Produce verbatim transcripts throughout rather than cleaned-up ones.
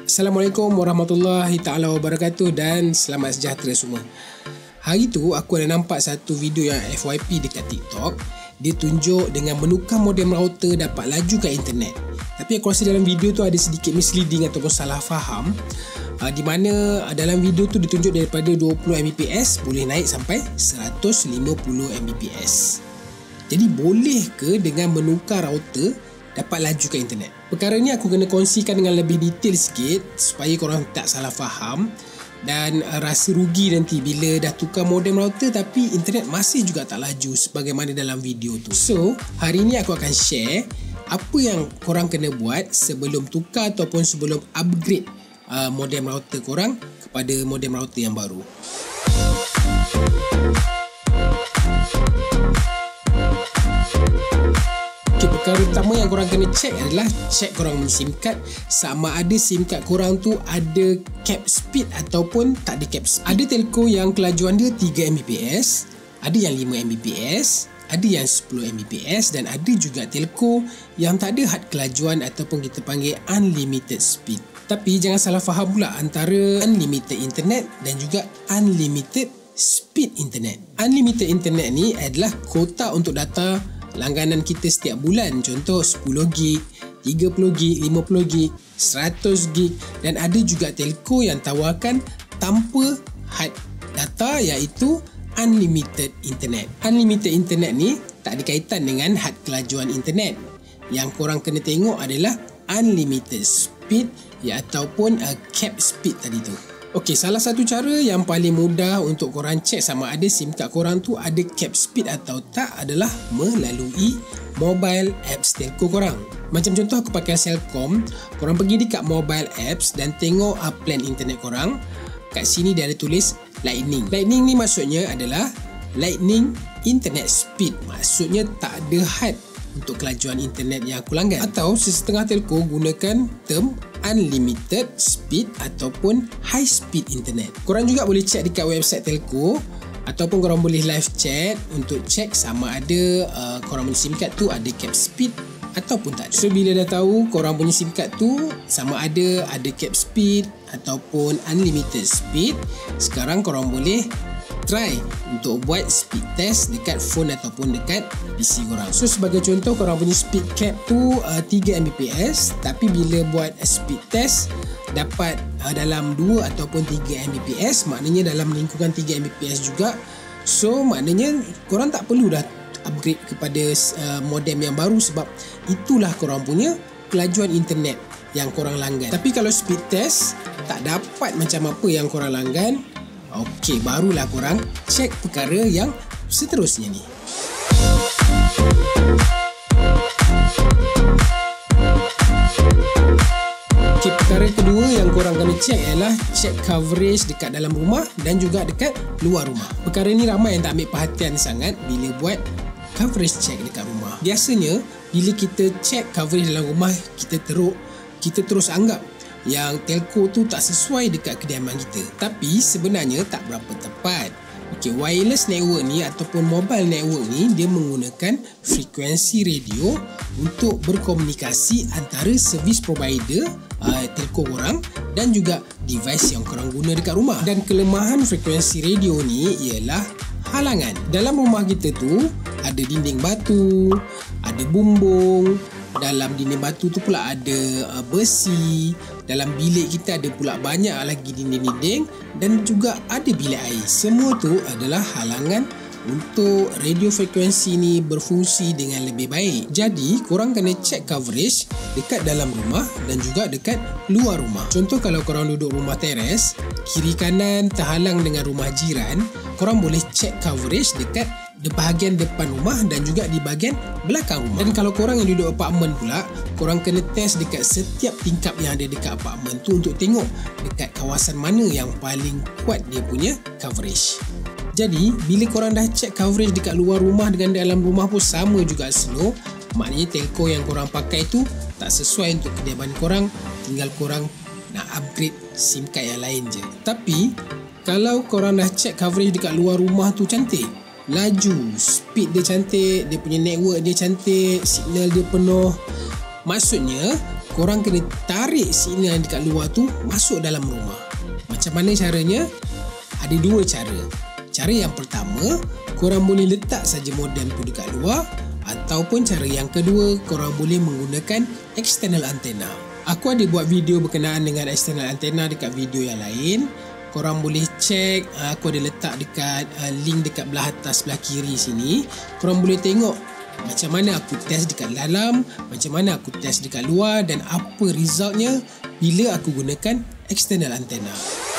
Assalamualaikum warahmatullahi taala wabarakatuh dan selamat sejahtera semua. Hari tu aku ada nampak satu video yang F Y P dekat TikTok. Dia tunjuk dengan menukar modem router dapat laju kat internet. Tapi aku rasa dalam video tu ada sedikit misleading ataupun salah faham. Uh, di mana uh, dalam video tu ditunjuk daripada dua puluh megabit per second boleh naik sampai seratus lima puluh megabit per second. Jadi boleh ke dengan menukar router dapat laju ke internet? Perkara ni aku kena kongsikan dengan lebih detail sikit supaya korang tak salah faham dan uh, rasa rugi nanti bila dah tukar modem router tapi internet masih juga tak laju sebagaimana dalam video tu. So, hari ni aku akan share apa yang korang kena buat sebelum tukar ataupun sebelum upgrade uh, modem router korang kepada modem router yang baru. Perkara pertama yang korang kena check adalah check korang punya SIM card sama ada SIM card korang tu ada cap speed ataupun tak ada cap speed. Ada telco yang kelajuan dia tiga megabit per second, ada yang lima megabit per second, ada yang sepuluh megabit per second dan ada juga telco yang tak ada had kelajuan ataupun kita panggil unlimited speed. Tapi jangan salah faham pula antara unlimited internet dan juga unlimited speed internet. Unlimited internet ni adalah kuota untuk data langganan kita setiap bulan, contoh sepuluh gig, tiga puluh gig, lima puluh gig, seratus gig dan ada juga telco yang tawarkan tanpa had data iaitu unlimited internet. Unlimited internet ni tak ada kaitan dengan had kelajuan internet. Yang korang kena tengok adalah unlimited speed ya ataupun uh, cap speed tadi tu. Okey, salah satu cara yang paling mudah untuk korang cek sama ada SIM card korang tu ada cap speed atau tak adalah melalui mobile apps telco korang. Macam contoh aku pakai Celcom, korang pergi dekat mobile apps dan tengok uh, plan internet korang. Kat sini dia ada tulis Lightning. Lightning ni maksudnya adalah Lightning Internet Speed. Maksudnya tak ada had untuk kelajuan internet yang aku langgan. Atau sesetengah telco gunakan term unlimited speed ataupun high speed internet. Korang juga boleh check dekat website telco ataupun korang boleh live chat untuk check sama ada uh, korang punya SIM card tu ada cap speed ataupun tak ada. So bila dah tahu korang punya SIM card tu sama ada ada cap speed ataupun unlimited speed, sekarang korang boleh try untuk buat speed test dekat phone ataupun dekat P C korang. So sebagai contoh, korang punya speed cap tu uh, tiga megabit per second tapi bila buat uh, speed test dapat uh, dalam dua ataupun tiga megabit per second, maknanya dalam lingkungan tiga megabit per second juga. So maknanya korang tak perlu dah upgrade kepada uh, modem yang baru sebab itulah korang punya kelajuan internet yang korang langgan. Tapi kalau speed test tak dapat macam apa yang korang langgan, okey, barulah korang cek perkara yang seterusnya ni. Okey, perkara kedua yang korang kena cek ialah cek coverage dekat dalam rumah dan juga dekat luar rumah. Perkara ni ramai yang tak ambil perhatian sangat bila buat coverage check dekat rumah. Biasanya bila kita cek coverage dalam rumah, kita teruk, kita terus anggap yang telco tu tak sesuai dekat kediaman kita. Tapi sebenarnya tak berapa tepat. Okey, wireless network ni ataupun mobile network ni dia menggunakan frekuensi radio untuk berkomunikasi antara service provider uh, telco korang dan juga device yang korang guna dekat rumah. Dan kelemahan frekuensi radio ni ialah halangan. Dalam rumah kita tu ada dinding batu, ada bumbung, dalam dinding batu tu pula ada uh, besi, dalam bilik kita ada pula banyak lagi dinding-dinding dan juga ada bilik air. Semua tu adalah halangan untuk radio frekuensi ni berfungsi dengan lebih baik. Jadi korang kena check coverage dekat dalam rumah dan juga dekat luar rumah. Contoh kalau korang duduk rumah teres, kiri kanan terhalang dengan rumah jiran, korang boleh check coverage dekat di bahagian depan rumah dan juga di bahagian belakang rumah. Dan kalau korang yang duduk apartmen pula, korang kena test dekat setiap tingkap yang ada dekat apartmen tu untuk tengok dekat kawasan mana yang paling kuat dia punya coverage. Jadi bila korang dah check coverage dekat luar rumah dengan dalam rumah pun sama juga slow, maknanya telco yang korang pakai tu tak sesuai untuk kediaman korang, tinggal korang nak upgrade SIM card yang lain je. Tapi kalau korang dah check coverage dekat luar rumah tu cantik, laju, speed dia cantik, dia punya network dia cantik, signal dia penuh, maksudnya korang kena tarik signal yang dekat luar tu masuk dalam rumah. Macam mana caranya? Ada dua cara. Cara yang pertama, korang boleh letak saja modem tu dekat luar, ataupun cara yang kedua, korang boleh menggunakan external antenna. Aku ada buat video berkenaan dengan external antenna dekat video yang lain. Korang boleh cek, aku ada letak dekat uh, link dekat belah atas belah kiri sini. Korang boleh tengok macam mana aku test dekat dalam, macam mana aku test dekat luar, dan apa resultnya bila aku gunakan external antenna.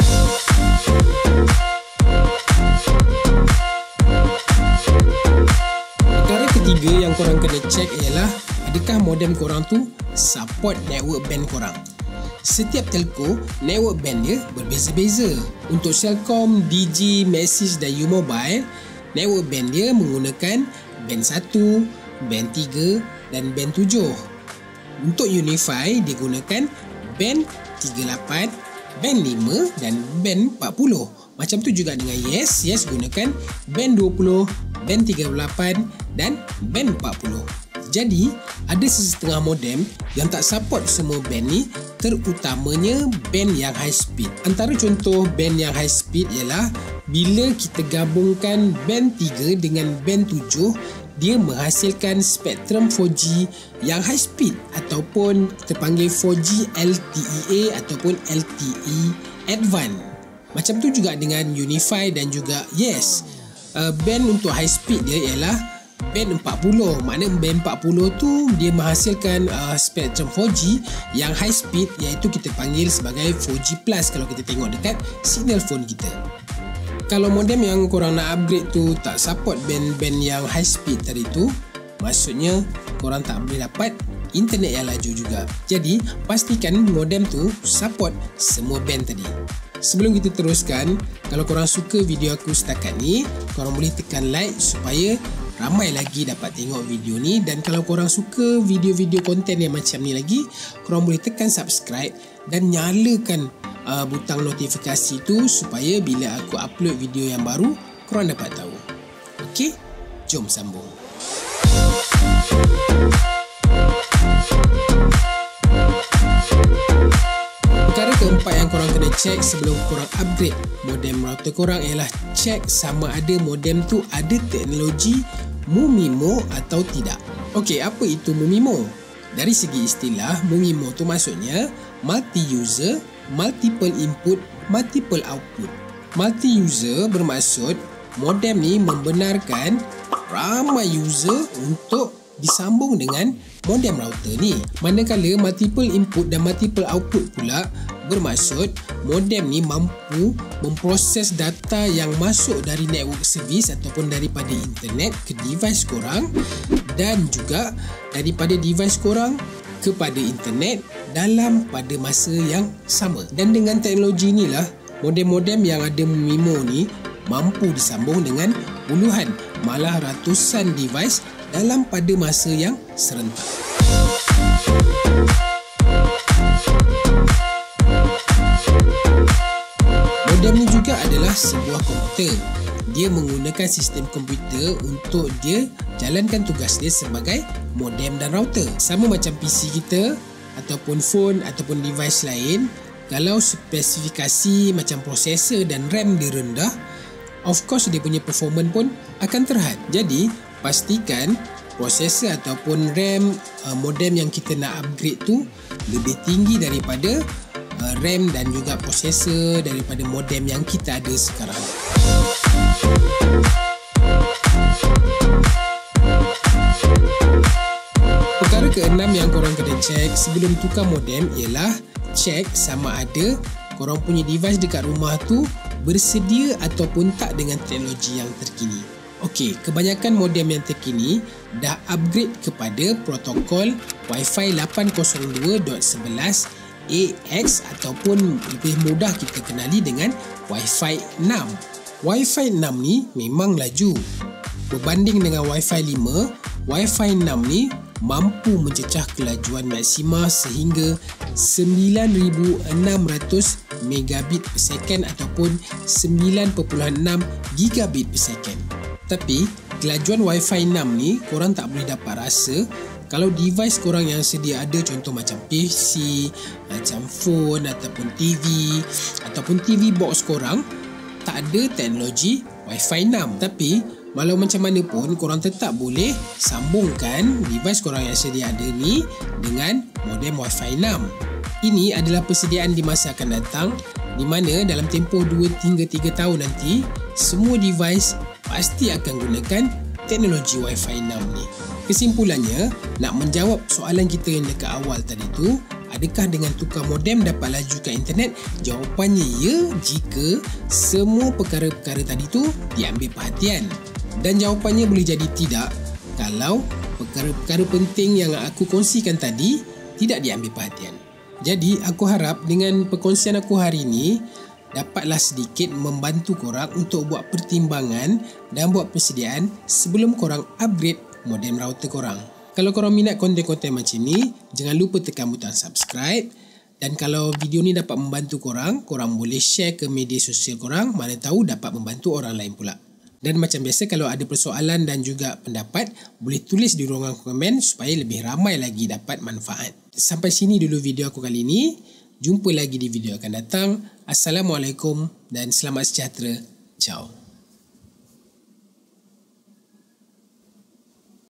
Perkara ketiga yang korang kena cek ialah adakah modem korang tu support network band korang. Setiap telco, network band dia berbeza-beza. Untuk Celcom, Digi, Maxis dan U-Mobile, network band dia menggunakan band satu, band tiga dan band tujuh. Untuk Unify, dia gunakan band tiga puluh lapan, band lima dan band empat puluh. Macam tu juga dengan Yes, Yes gunakan band dua puluh, band tiga puluh lapan dan band empat puluh. Jadi, ada sesetengah modem yang tak support semua band ni, terutamanya band yang high speed. Antara contoh band yang high speed ialah bila kita gabungkan band tiga dengan band tujuh, dia menghasilkan spektrum four G yang high speed ataupun kita panggil four G L T E A ataupun L T E Advanced. Macam tu juga dengan Unify dan juga Yes. Uh, band untuk high speed dia ialah band empat puluh. Makna band empat puluh tu dia menghasilkan uh, spektrum four G yang high speed, iaitu kita panggil sebagai four G plus kalau kita tengok dekat signal phone kita. Kalau modem yang korang nak upgrade tu tak support band-band yang high speed tadi tu, maksudnya korang tak boleh dapat internet yang laju juga. Jadi pastikan modem tu support semua band tadi. Sebelum kita teruskan, kalau korang suka video aku setakat ni, korang boleh tekan like supaya ramai lagi dapat tengok video ni. Dan kalau korang suka video-video konten yang macam ni lagi, korang boleh tekan subscribe dan nyalakan uh, butang notifikasi tu supaya bila aku upload video yang baru, korang dapat tahu. Okey, jom sambung. Perkara keempat yang korang kena cek sebelum korang upgrade modem router korang ialah cek sama ada modem tu ada teknologi MU-MIMO atau tidak. Okey, apa itu MU-MIMO? Dari segi istilah, MU-MIMO tu maksudnya multi-user, multiple input, multiple output. Multi-user bermaksud modem ni membenarkan ramai user untuk disambung dengan modem router ni. Manakala multiple input dan multiple output pula bermaksud modem ni mampu memproses data yang masuk dari network service ataupun daripada internet ke device korang, dan juga daripada device korang kepada internet dalam pada masa yang sama. Dan dengan teknologi inilah modem-modem yang ada MU-MIMO ni mampu disambung dengan puluhan malah ratusan device dalam pada masa yang serentak. Modem ni juga adalah sebuah komputer. Dia menggunakan sistem komputer untuk dia jalankan tugas dia sebagai modem dan router. Sama macam P C kita ataupun phone ataupun device lain, kalau spesifikasi macam prosesor dan RAM dia rendah, of course dia punya performance pun akan terhad. Jadi pastikan prosesor ataupun RAM uh, modem yang kita nak upgrade tu lebih tinggi daripada uh, RAM dan juga prosesor daripada modem yang kita ada sekarang. Perkara keenam yang korang kena cek sebelum tukar modem ialah cek sama ada korang punya device dekat rumah tu bersedia ataupun tak dengan teknologi yang terkini. Okey, kebanyakan modem yang terkini dah upgrade kepada protokol Wi-Fi lapan kosong dua dot sebelas A X ataupun lebih mudah kita kenali dengan Wi-Fi enam. Wi-Fi enam ni memang laju. Berbanding dengan Wi-Fi lima, Wi-Fi enam ni mampu mencecah kelajuan maksima sehingga sembilan ribu enam ratus megabit per second ataupun sembilan perpuluhan enam gigabit per second. Tapi kelajuan Wi-Fi enam ni korang tak boleh dapat rasa Kalau device korang yang sedia ada, contoh macam P C, macam phone ataupun T V ataupun T V box korang tak ada teknologi Wi-Fi enam, tapi walau macam mana pun korang tetap boleh sambungkan device korang yang sedia ada ni dengan modem Wi-Fi enam. Ini adalah persediaan di masa akan datang, di mana dalam tempoh dua hingga tiga tahun nanti semua device pasti akan gunakan teknologi Wi-Fi enam ni. Kesimpulannya, nak menjawab soalan kita yang dekat awal tadi tu, adakah dengan tukar modem dapat laju ke internet? Jawapannya ya, jika semua perkara-perkara tadi tu diambil perhatian. Dan jawapannya boleh jadi tidak kalau perkara-perkara penting yang aku kongsikan tadi tidak diambil perhatian. Jadi aku harap dengan perkongsian aku hari ini dapatlah sedikit membantu korang untuk buat pertimbangan dan buat persediaan sebelum korang upgrade modem router korang. Kalau korang minat konten-konten macam ni, jangan lupa tekan butang subscribe. Dan kalau video ni dapat membantu korang, korang boleh share ke media sosial korang, mana tahu dapat membantu orang lain pula. Dan macam biasa, kalau ada persoalan dan juga pendapat, boleh tulis di ruangan komen supaya lebih ramai lagi dapat manfaat. Sampai sini dulu video aku kali ini. Jumpa lagi di video akan datang. Assalamualaikum dan selamat sejahtera. Ciao.